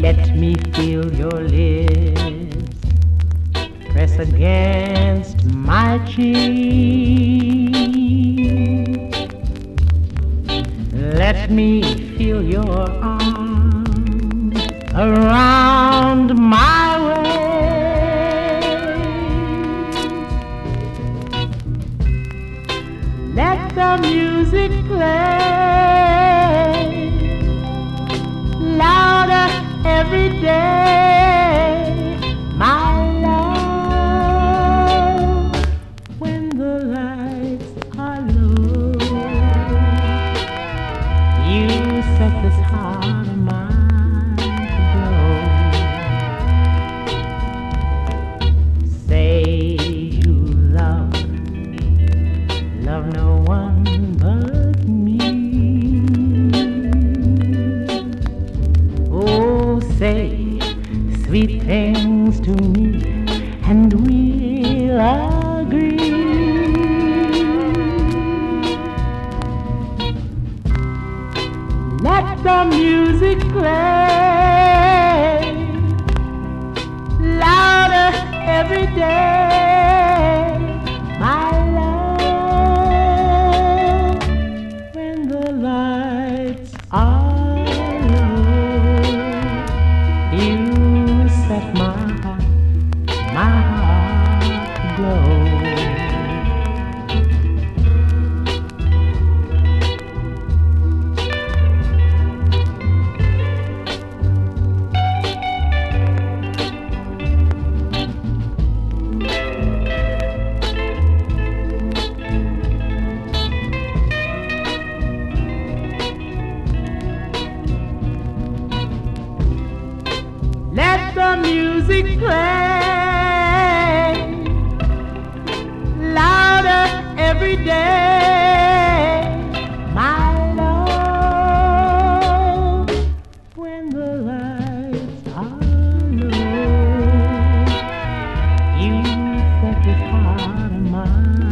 Let me feel your lips press against my cheek. Let me feel your arms around my waist. Let the music play louder every day, my love. When the lights are low, you set this heart of mine to glow. Say you love no one but me. Oh, say sweet things to me, and we'll agree. Let the music play louder every day, my love. When the lights are low, you set my heart glow. Let the music play louder every day, my love. When the lights are low, you set this heart of mine